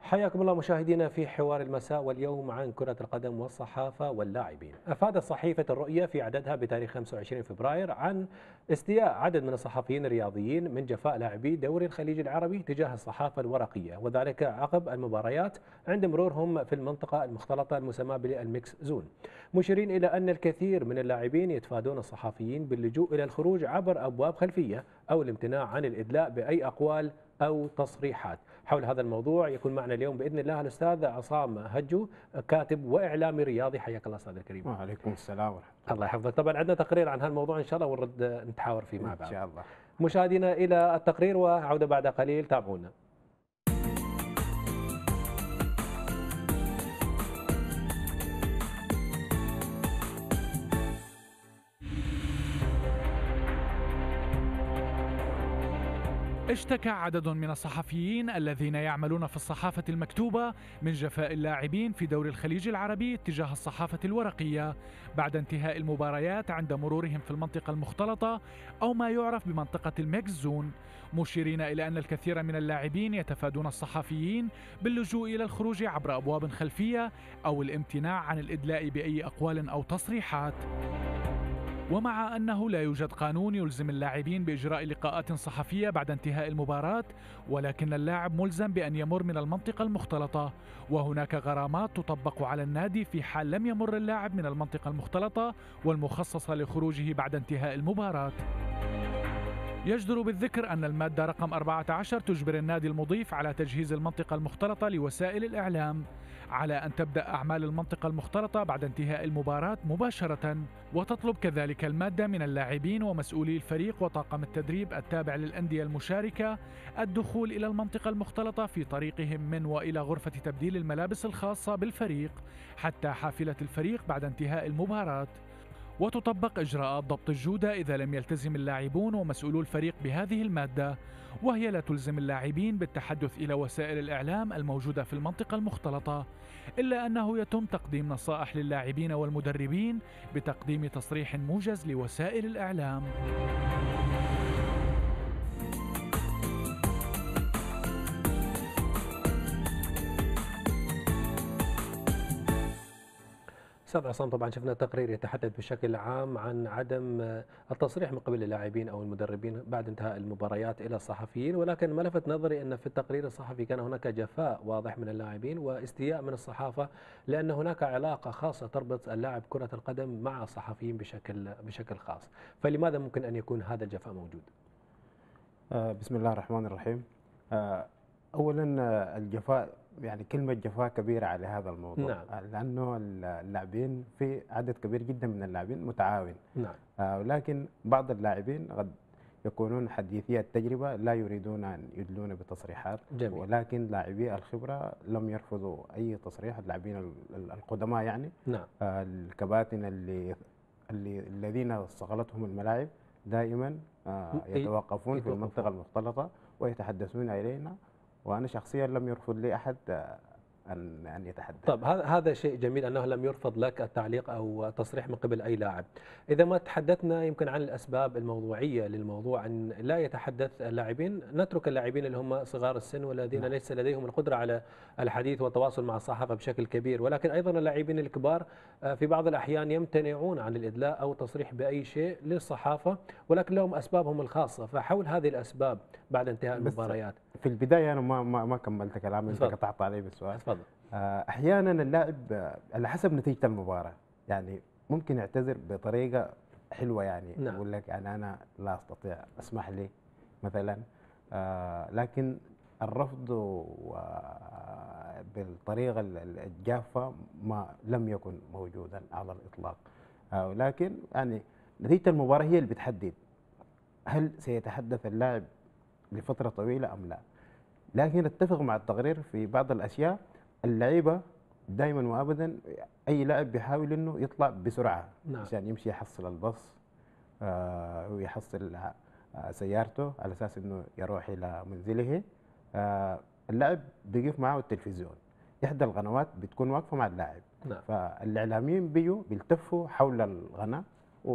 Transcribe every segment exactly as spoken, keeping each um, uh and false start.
حياكم الله مشاهدينا في حوار المساء، واليوم عن كرة القدم والصحافة واللاعبين. أفادت صحيفة الرؤية في عددها بتاريخ خمسة وعشرين فبراير عن استياء عدد من الصحفيين الرياضيين من جفاء لاعبي دوري الخليج العربي تجاه الصحافة الورقية، وذلك عقب المباريات عند مرورهم في المنطقة المختلطة المسماة بالميكس زون، مشيرين إلى أن الكثير من اللاعبين يتفادون الصحفيين باللجوء إلى الخروج عبر أبواب خلفية أو الامتناع عن الإدلاء بأي أقوال أو تصريحات. حول هذا الموضوع يكون معنا اليوم بإذن الله الأستاذ عصام هجو، كاتب وإعلامي رياضي. حياك الله أستاذ الكريم. وعليكم السلام ورحمة الله الله يحفظك. طبعا عندنا تقرير عن هالموضوع إن شاء الله ونرد نتحاور فيه مع الله. بعض إن شاء الله. مشاهدينا إلى التقرير وعودة بعد قليل، تابعونا. اشتكى عدد من الصحفيين الذين يعملون في الصحافة المكتوبة من جفاء اللاعبين في دوري الخليج العربي اتجاه الصحافة الورقية بعد انتهاء المباريات عند مرورهم في المنطقة المختلطة أو ما يعرف بمنطقة الميكس زون، مشيرين إلى أن الكثير من اللاعبين يتفادون الصحفيين باللجوء إلى الخروج عبر أبواب خلفية أو الامتناع عن الإدلاء بأي أقوال أو تصريحات. ومع أنه لا يوجد قانون يلزم اللاعبين بإجراء لقاءات صحفية بعد انتهاء المباراة، ولكن اللاعب ملزم بأن يمر من المنطقة المختلطة، وهناك غرامات تطبق على النادي في حال لم يمر اللاعب من المنطقة المختلطة والمخصصة لخروجه بعد انتهاء المباراة. يجدر بالذكر أن المادة رقم أربعة عشر تجبر النادي المضيف على تجهيز المنطقة المختلطة لوسائل الإعلام على أن تبدأ أعمال المنطقة المختلطة بعد انتهاء المباراة مباشرة، وتطلب كذلك المادة من اللاعبين ومسؤولي الفريق وطاقم التدريب التابع للأندية المشاركة الدخول إلى المنطقة المختلطة في طريقهم من وإلى غرفة تبديل الملابس الخاصة بالفريق حتى حافلة الفريق بعد انتهاء المباراة. وتطبق إجراءات ضبط الجودة إذا لم يلتزم اللاعبون ومسؤولو الفريق بهذه المادة، وهي لا تلزم اللاعبين بالتحدث إلى وسائل الإعلام الموجودة في المنطقة المختلطة، إلا أنه يتم تقديم نصائح للاعبين والمدربين بتقديم تصريح موجز لوسائل الإعلام. أستاذ عصام، طبعا شفنا تقرير يتحدث بشكل عام عن عدم التصريح من قبل اللاعبين أو المدربين بعد انتهاء المباريات إلى الصحفيين، ولكن ما لفت نظري أن في التقرير الصحفي كان هناك جفاء واضح من اللاعبين واستياء من الصحافة، لأن هناك علاقة خاصة تربط اللاعب كرة القدم مع الصحفيين بشكل بشكل خاص، فلماذا ممكن أن يكون هذا الجفاء موجود؟ آه بسم الله الرحمن الرحيم. آه أولا آه الجفاء، يعني كلمة جفاء كبيرة على هذا الموضوع. نعم. لأنه اللاعبين في عدد كبير جدا من اللاعبين متعاون. نعم. آه ولكن بعض اللاعبين قد يكونون حديثي التجربة لا يريدون أن يدلون بتصريحات. جميل. ولكن لاعبي الخبرة لم يرفضوا أي تصريح. اللاعبين القدماء يعني نعم. آه الكباتن اللي, اللي الذين استغلتهم الملاعب دائما آه يتوقفون في المنطقة المختلطة ويتحدثون إلينا، وأنا شخصيا لم يرفض لي أحد أن أن يتحدث. طب هذا هذا شيء جميل أنه لم يرفض لك التعليق أو تصريح من قبل أي لاعب. إذا ما تحدثنا يمكن عن الأسباب الموضوعية للموضوع أن لا يتحدث اللاعبين، نترك اللاعبين اللي هم صغار السن والذين نعم. ليس لديهم القدرة على الحديث والتواصل مع الصحافة بشكل كبير، ولكن أيضا اللاعبين الكبار في بعض الأحيان يمتنعون عن الإدلاء أو تصريح بأي شيء للصحافة، ولكن لهم أسبابهم الخاصة. فحول هذه الأسباب بعد انتهاء المباريات. في البداية أنا ما ما, ما كملت كلامي، أنت قطعت علي بالسؤال. تفضل. احيانا اللاعب على حسب نتيجه المباراه يعني ممكن يعتذر بطريقه حلوه، يعني نعم. يقول لك يعني انا لا استطيع، اسمح لي مثلا. آه لكن الرفض بالطريقه الجافه ما لم يكن موجودا على الاطلاق. آه ولكن يعني نتيجه المباراه هي اللي بتحدد هل سيتحدث اللاعب لفتره طويله ام لا. لكن اتفق مع التقرير في بعض الاشياء. اللعيبه دائما وابدا اي لاعب بيحاول انه يطلع بسرعه. نعم. عشان يمشي يحصل الباص آه ويحصل آه سيارته على اساس انه يروح الى منزله. آه اللاعب بيقف معه التلفزيون، احدى القنوات بتكون واقفه مع اللاعب. نعم. فالاعلاميين بيجوا بيلتفوا حول القناه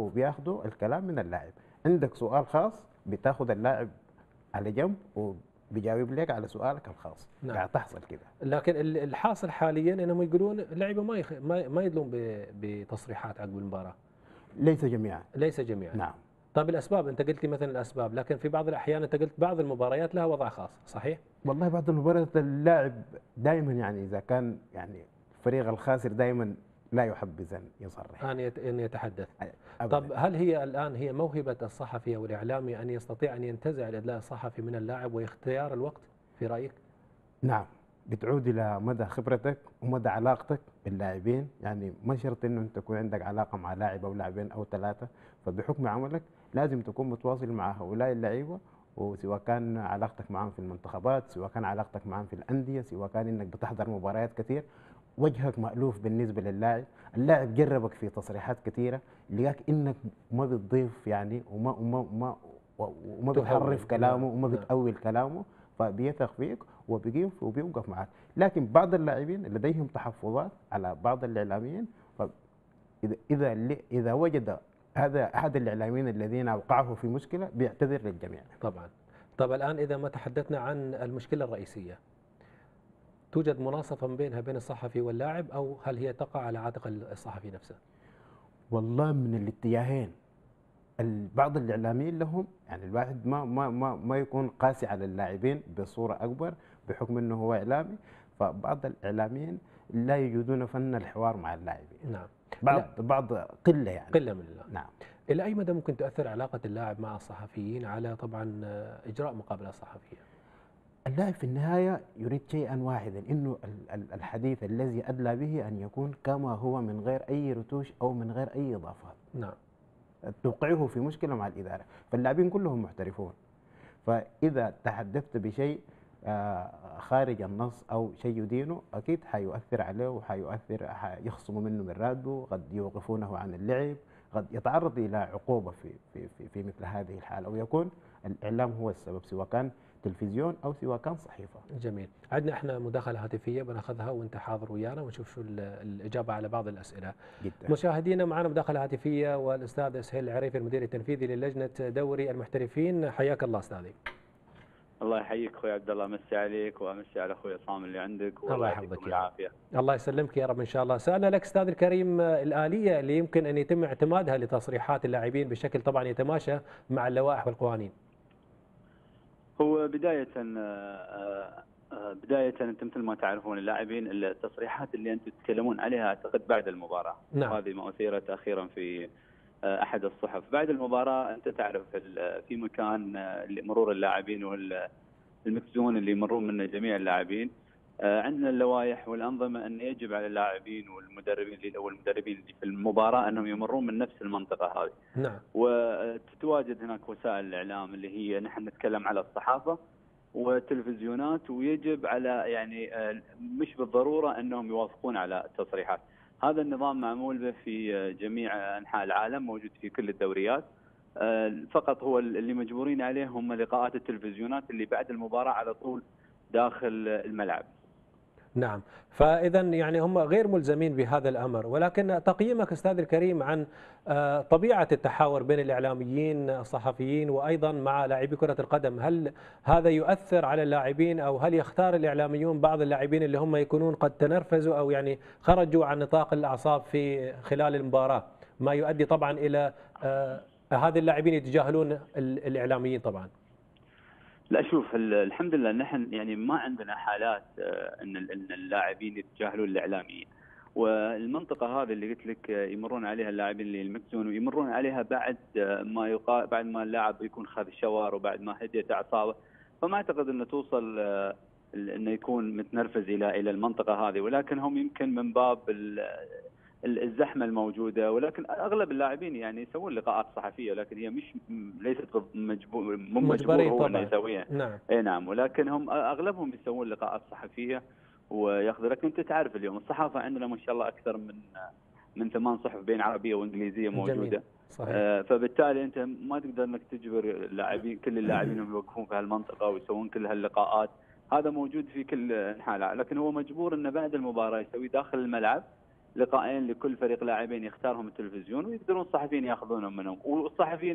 وبياخذوا الكلام من اللاعب. عندك سؤال خاص بتاخذ اللاعب على جنب بيجاوب لك على سؤالك الخاص. نعم. قاعد تحصل كده. لكن ال- الحاصل حاليا انهم يقولون اللعيبه ما يخ... ما ما يدلون ب... بتصريحات عقب المباراه. ليس جميعا. ليس جميعا. نعم. طيب الاسباب، انت قلت لي مثلا الاسباب، لكن في بعض الاحيان انت قلت بعض المباريات لها وضع خاص، صحيح؟ والله بعض المباريات اللاعب دائما يعني اذا كان يعني الفريق الخاسر دائما لا يحبذ ان يصرح. ان يت... ان يتحدث. أبداً. طب هل هي الان هي موهبه الصحفي او الاعلامي ان يستطيع ان ينتزع الادلاء الصحفي من اللاعب واختيار الوقت في رايك؟ نعم، بتعود الى مدى خبرتك ومدى علاقتك باللاعبين، يعني ما شرط انه انت تكون عندك علاقه مع لاعب او لاعبين او ثلاثه، فبحكم عملك لازم تكون متواصل مع هؤلاء اللعيبه، وسواء كان علاقتك معهم في المنتخبات، سواء كان علاقتك معهم في الانديه، سواء كان انك بتحضر مباريات كثير، وجهك مألوف بالنسبه للاعب، اللاعب جربك في تصريحات كثيره، لقاك انك ما بتضيف يعني وما وما وما وما بتحرف كلامه وما بتأول كلامه، فبيثق فيك وبيقف وبيوقف معك. لكن بعض اللاعبين لديهم تحفظات على بعض الاعلاميين، فاذا اذا اذا وجد هذا احد الاعلاميين الذين اوقعه في مشكله بيعتذر للجميع. طبعا. طب الان اذا ما تحدثنا عن المشكله الرئيسيه، توجد مناصفه بينها بين الصحفي واللاعب، او هل هي تقع على عاتق الصحفي نفسه؟ والله من الاتجاهين. بعض الاعلاميين لهم يعني الواحد ما ما ما ما يكون قاسي على اللاعبين بصوره اكبر بحكم انه هو اعلامي، فبعض الاعلاميين لا يجيدون فن الحوار مع اللاعبين. نعم. بعض لا. بعض قله يعني. قله من الله. نعم. الى اي مدى ممكن تؤثر علاقه اللاعب مع الصحفيين على طبعا اجراء مقابله صحفيه؟ اللاعب في النهايه يريد شيئا واحدا، انه الحديث الذي ادلى به ان يكون كما هو من غير اي رتوش او من غير اي اضافات. نعم. توقعه في مشكله مع الاداره، فاللاعبين كلهم محترفون. فاذا تحدثت بشيء خارج النص او شيء يدينه اكيد حيؤثر عليه وحيؤثر، يخصموا منه من راتبه، قد يوقفونه عن اللعب، قد يتعرض الى عقوبه في في في, في مثل هذه الحاله، او يكون الاعلام هو السبب سواء كان تلفزيون او سواء كان صحيفه. جميل. عندنا احنا مداخله هاتفيه بناخذها وانت حاضر ويانا ونشوف شو الاجابه على بعض الاسئله. جدا. مشاهدينا معنا مداخله هاتفيه والاستاذ سهيل العريفي المدير التنفيذي للجنه دوري المحترفين. حياك الله استاذي. الله يحييك اخوي عبد الله، امسي عليك وامسي على اخوي عصام اللي عندك، والله يعطيكم العافيه. الله يسلمك يا رب ان شاء الله. سالنا لك استاذ الكريم الاليه اللي يمكن ان يتم اعتمادها لتصريحات اللاعبين بشكل طبعا يتماشى مع اللوائح والقوانين. هو بدايه بدايه انتم مثل ما تعرفون اللاعبين التصريحات اللي انتم تتكلمون عليها اعتقد بعد المباراه. نعم. هذه ما اثيرت اخيرا في احد الصحف. بعد المباراه انت تعرف في مكان مرور اللاعبين والمكزون اللي يمرون منه جميع اللاعبين، عندنا اللوائح والانظمه ان يجب على اللاعبين والمدربين او المدربين اللي في المباراه انهم يمرون من نفس المنطقه هذه. نعم. وتتواجد هناك وسائل الاعلام اللي هي نحن نتكلم على الصحافه والتلفزيونات، ويجب على يعني مش بالضروره انهم يوافقون على التصريحات. هذا النظام معمول به في جميع انحاء العالم، موجود في كل الدوريات. فقط هو اللي مجبورين عليه هم لقاءات التلفزيونات اللي بعد المباراه على طول داخل الملعب. نعم. فاذا يعني هم غير ملزمين بهذا الامر، ولكن تقييمك استاذ الكريم عن طبيعه التحاور بين الاعلاميين الصحفيين وايضا مع لاعبي كره القدم، هل هذا يؤثر على اللاعبين او هل يختار الاعلاميون بعض اللاعبين اللي هم يكونون قد تنرفزوا او يعني خرجوا عن نطاق الاعصاب في خلال المباراه، ما يؤدي طبعا الى هذه اللاعبين يتجاهلون الاعلاميين طبعا؟ لا شوف، الحمد لله نحن يعني ما عندنا حالات ان ان اللاعبين يتجاهلون الاعلاميين، والمنطقه هذه اللي قلت لك يمرون عليها اللاعبين اللي المكزون ويمرون عليها بعد ما يقال بعد ما اللاعب يكون خذ شاور وبعد ما هديت اعصابه، فما اعتقد انه توصل انه يكون متنرفز الى الى المنطقه هذه، ولكن هم يمكن من باب الزحمه الموجوده، ولكن اغلب اللاعبين يعني يسوون لقاءات صحفيه، ولكن هي مش ليست مجبور مو مجبور هو انه يسويها. نعم. اي نعم، ولكن هم اغلبهم يسوون لقاءات صحفيه وياخذ. لكن انت تعرف اليوم الصحافه عندنا ما شاء الله اكثر من من ثمان صحف بين عربيه وانجليزيه موجوده. جميل. صحيح. آه فبالتالي انت ما تقدر انك تجبر اللاعبين كل اللاعبين انهم يوقفون في هالمنطقه ويسوون كل هاللقاءات، هذا موجود في كل انحاء، لكن هو مجبور انه بعد المباراه يسوي داخل الملعب لقاءين لكل فريق لاعبين يختارهم التلفزيون ويقدرون الصحفيين ياخذونهم منهم، والصحفيين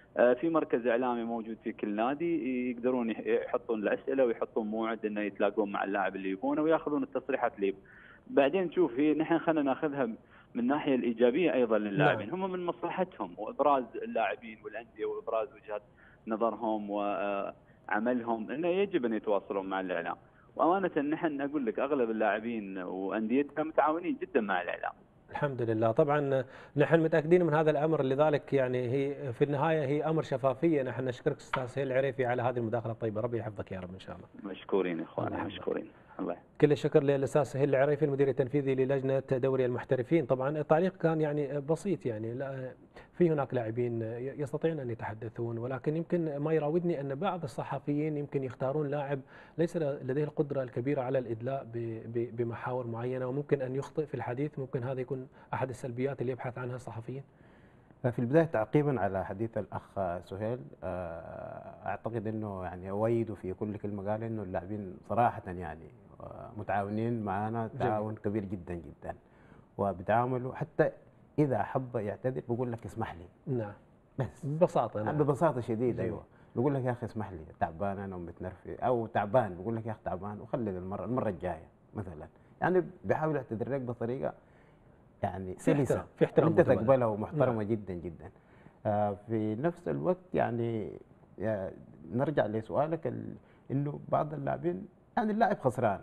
في مركز اعلامي موجود في كل نادي يقدرون يحطون الاسئله ويحطون موعد انه يتلاقون مع اللاعب اللي يبونه وياخذون التصريحات اللي يبونه. بعدين نشوف هي نحن خلينا ناخذها من الناحيه الايجابيه ايضا للاعبين، هم من مصلحتهم وابراز اللاعبين والانديه وابراز وجهات نظرهم وعملهم انه يجب ان يتواصلون مع الاعلام. وامانه نحن اقول لك اغلب اللاعبين وانديتنا متعاونين جدا مع الاعلام. الحمد لله. طبعا نحن متاكدين من هذا الامر، لذلك يعني هي في النهايه هي امر شفافيه. نحن نشكرك استاذ سهيل العريفي على هذه المداخله الطيبه، ربي يحفظك يا رب ان شاء الله. مشكورين اخواني، مشكورين. الله كل الشكر للاستاذ سهيل العريفي المدير التنفيذي للجنه دوري المحترفين. طبعا التعليق كان يعني بسيط، يعني لا في هناك لاعبين يستطيعون ان يتحدثون، ولكن يمكن ما يراودني ان بعض الصحفيين يمكن يختارون لاعب ليس لديه القدره الكبيره على الادلاء بمحاور معينه، وممكن ان يخطئ في الحديث. ممكن هذا يكون احد السلبيات اللي يبحث عنها الصحفيين. في البدايه تعقيبا على حديث الاخ سهيل، اعتقد انه يعني اؤيد في كل كلمه قال، انه اللاعبين صراحه يعني متعاونين معنا تعاون كبير جدا جدا، وبيتعاملوا حتى اذا حب يعتذر بقول لك اسمح لي. نعم بس ببساطه. نعم. ببساطه شديده. ايوه بقول لك يا اخي اسمح لي تعبان انا ومتنرفز او تعبان، بقول لك يا اخي تعبان وخلي المره المره الجايه مثلا، يعني بيحاول يعتذر لك بطريقه يعني سلسه في احترام انت تقبلها ومحترمه. نعم. جدا جدا. آه في نفس الوقت يعني نرجع لسؤالك انه بعض اللاعبين يعني اللاعب خسران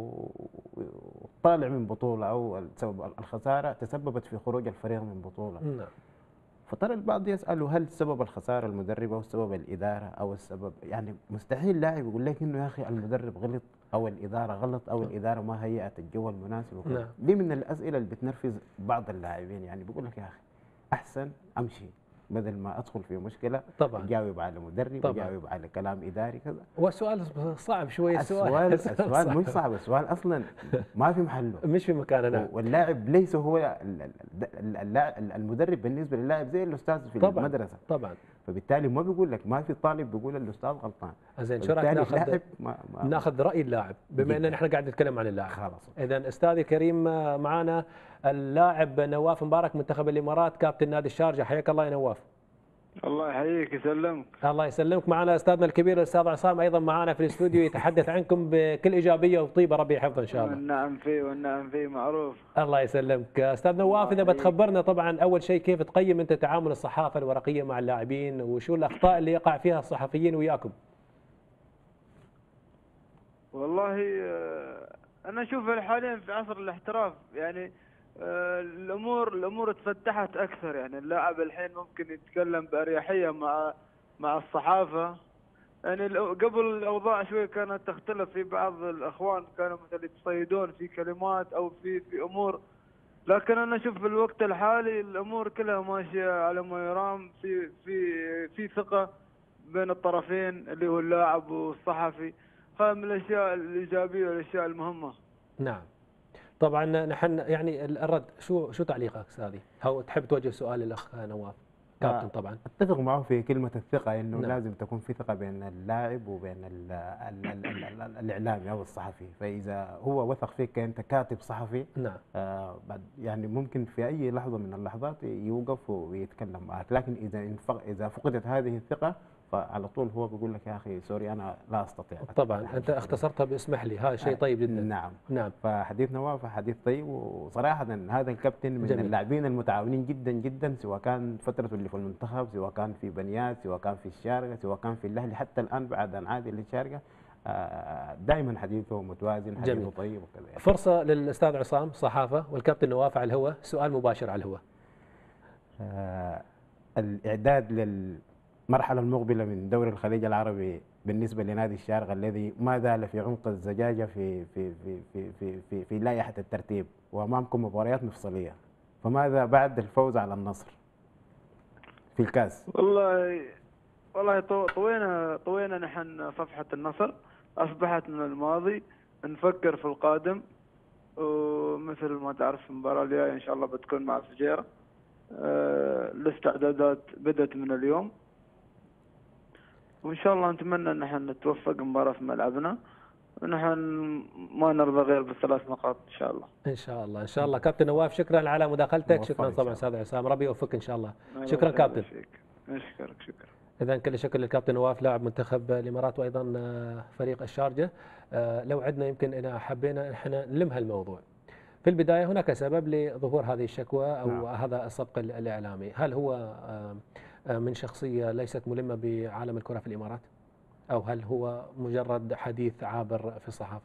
وطالع من بطوله او السبب الخساره تسببت في خروج الفريق من بطوله. نعم. فترى البعض يسالوا هل سبب الخساره المدرب او سبب الاداره او السبب، يعني مستحيل لاعب يقول لك انه يا اخي المدرب غلط او الاداره غلط او الاداره ما هيأت الجو المناسب وكذا. نعم. دي من الاسئله اللي بتنرفز بعض اللاعبين، يعني بيقول لك يا اخي احسن امشي بدل ما ادخل في مشكله. طبعا اجاوب على مدرب، اجاوب على كلام اداري كذا. والسؤال صعب شويه. السؤال السؤال مش صعب، السؤال اصلا ما في محله، مش في مكانه. نعم. واللاعب ليس هو المدرب بالنسبه للاعب زي الاستاذ في طبعًا المدرسه. طبعا. فبالتالي ما بيقول لك، ما في طالب بيقول الاستاذ غلطان. زين شو رايك ناخذ ما ما ناخذ راي اللاعب بما ان احنا قاعد نتكلم عن اللاعب؟ خلاص. اذا استاذي الكريم معنا اللاعب نواف مبارك منتخب الامارات كابتن نادي الشارجه، حياك الله يا نواف. الله يحييك يسلمك. الله يسلمك. معنا استاذنا الكبير الاستاذ عصام ايضا معنا في الاستوديو يتحدث عنكم بكل ايجابيه وطيبه، ربي يحفظه ان شاء الله. والنعم فيه والنعم فيه معروف. الله يسلمك. استاذ نواف اذا بتخبرنا طبعا اول شيء كيف تقيم انت تعامل الصحافه الورقيه مع اللاعبين، وشو الاخطاء اللي يقع فيها الصحفيين وياكم؟ والله انا اشوف حاليا في عصر الاحتراف يعني الامور الامور تفتحت اكثر، يعني اللاعب الحين ممكن يتكلم باريحيه مع مع الصحافه. يعني قبل الاوضاع شوي كانت تختلف، في بعض الاخوان كانوا مثلا يتصيدون في كلمات او في في امور، لكن انا اشوف في الوقت الحالي الامور كلها ماشيه على ما يرام، في في في ثقه بين الطرفين اللي هو اللاعب والصحفي. هذا من الاشياء الايجابيه والاشياء المهمه. نعم. طبعا نحن يعني الرد، شو شو تعليقك استاذي؟ هو تحب توجه سؤال للاخ نواف كابتن؟ طبعا اتفق معه في كلمه الثقه، انه نعم. لازم تكون في ثقه بين اللاعب وبين ال ال ال ال ال الاعلامي او الصحفي. فاذا هو وثق فيك كانت كاتب صحفي، نعم آه بعد يعني ممكن في اي لحظه من اللحظات يوقف ويتكلم معك، لكن اذا اذا فقدت هذه الثقه فعلى طول هو بيقول لك يا اخي سوري انا لا استطيع. طبعا انت اختصرتها باسمح لي، هذا شيء طيب جدا. نعم نعم. فحديث نواف حديث طيب، وصراحه هذا الكابتن من جميل. اللاعبين المتعاونين جدا جدا، سواء كان فترته اللي في المنتخب، سواء كان في بنيات، سواء كان في الشارقه، سواء كان في الاهلي، حتى الان بعد ان عاد للشارقه دائما حديثه متوازن، حديثه جميل. طيب وكذا يعني. فرصه للاستاذ عصام صحافه والكابتن نواف على الهواء، سؤال مباشر على الهواء. آه الاعداد لل المرحلة المقبلة من دوري الخليج العربي بالنسبة لنادي الشارقة الذي ما زال في عمق الزجاجة في في في في في في, في لائحة الترتيب، وأمامكم مباريات مفصلية، فماذا بعد الفوز على النصر في الكاس؟ والله والله طوينا طوينا نحن صفحة النصر، أصبحت من الماضي، نفكر في القادم، ومثل ما تعرف المباراة الجاية إن شاء الله بتكون مع الفجيرة. أه الاستعدادات بدأت من اليوم، وإن شاء الله نتمنى أن نحن نتوفق مباراة في ملعبنا، ونحن ما نرضى غير بالثلاث نقاط إن شاء الله. إن شاء الله إن شاء الله. كابتن نواف شكرا على مداخلتك، شكرا طبعا أستاذ عصام، ربي يوفقك إن شاء الله. شكرا كابتن. اشكرك شكرا. إذا كل الشكر للكابتن نواف لاعب منتخب الإمارات وأيضا فريق الشارجة. لو عدنا يمكن إذا حبينا احنا نلم هالموضوع. في البداية هناك سبب لظهور هذه الشكوى أو نعم. هذا السبق الإعلامي، هل هو من شخصية ليست ملمة بعالم الكرة في الإمارات؟ أو هل هو مجرد حديث عابر في الصحافة؟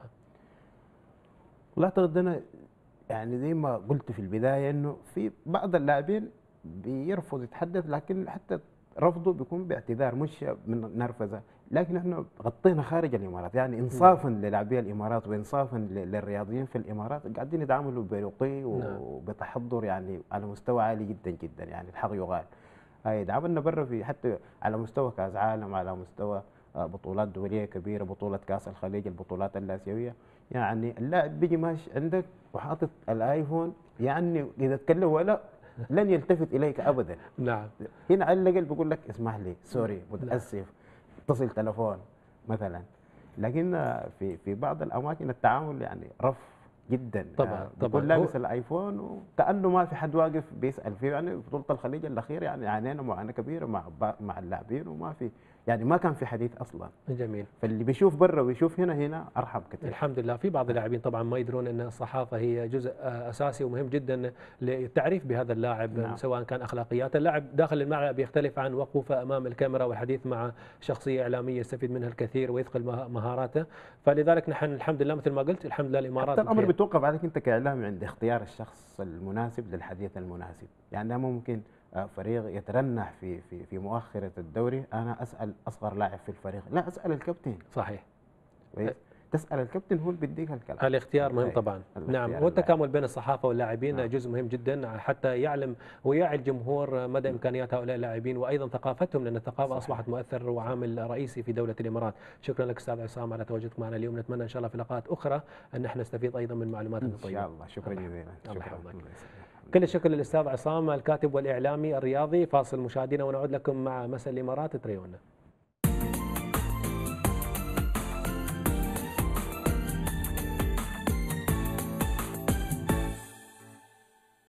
لا أعتقد أنا يعني زي ما قلت في البداية إنه في بعض اللاعبين بيرفض يتحدث، لكن حتى رفضه بيكون باعتذار مش من نرفزه، لكن احنا غطينا خارج الامارات، يعني انصافا للاعبي الامارات وانصافا للرياضيين في الامارات قاعدين يتعاملوا برقي وبتحضر يعني على مستوى عالي جدا جدا، يعني الحق يقال. هاي دعمنا برا في حتى على مستوى كاس عالم، على مستوى بطولات دوليه كبيره، بطوله كاس الخليج، البطولات الاسيويه، يعني اللاعب بيجي ماشي عندك وحاطط الايفون، يعني اذا تكلم ولا لن يلتفت اليك ابدا. نعم. هنا على الاقل بيقول لك اسمح لي سوري متاسف اتصل تلفون مثلا، لكن في في بعض الاماكن التعامل يعني رف جدا. طبعا طبعا لابس الايفون وكانه ما في حد واقف بيسال فيه، يعني بطوله الخليج الاخير يعني عانينا معاناه كبيره مع مع اللاعبين، وما في يعني ما كان في حديث اصلا. جميل. فاللي بيشوف برا ويشوف هنا هنا ارحب كثير. الحمد لله. في بعض اللاعبين طبعا ما يدرون ان الصحافه هي جزء اساسي ومهم جدا للتعريف بهذا اللاعب. نعم. سواء كان اخلاقيات اللاعب داخل الملعب يختلف عن وقوفه امام الكاميرا والحديث مع شخصيه اعلاميه يستفيد منها الكثير ويثقل مهاراته، فلذلك نحن الحمد لله مثل ما قلت الحمد لله الامارات حتى الامر بيتوقف عليك انت كاعلامي عند اختيار الشخص المناسب للحديث المناسب، يعني ممكن فريق يترنح في في في مؤخره الدوري، انا اسال اصغر لاعب في الفريق، لا اسال الكابتن. صحيح. تسال الكابتن هو اللي بيديك الكلام. الاختيار مهم طبعا. نعم. والتكامل بين الصحافه واللاعبين نعم. جزء مهم جدا حتى يعلم ويعي الجمهور مدى امكانيات هؤلاء اللاعبين وايضا ثقافتهم، لان الثقافه صحيح. اصبحت مؤثر وعامل رئيسي في دوله الامارات. شكرا لك استاذ عصام على تواجدك معنا اليوم، نتمنى ان شاء الله في لقاءات اخرى ان احنا نستفيد ايضا من معلوماتك الطيبه. ان شاء الله. شكرا جزيلا. شكرا. كل الشكر للاستاذ عصام الكاتب والاعلامي الرياضي. فاصل مشاهدينا ونعود لكم مع مساء الامارات تريونا.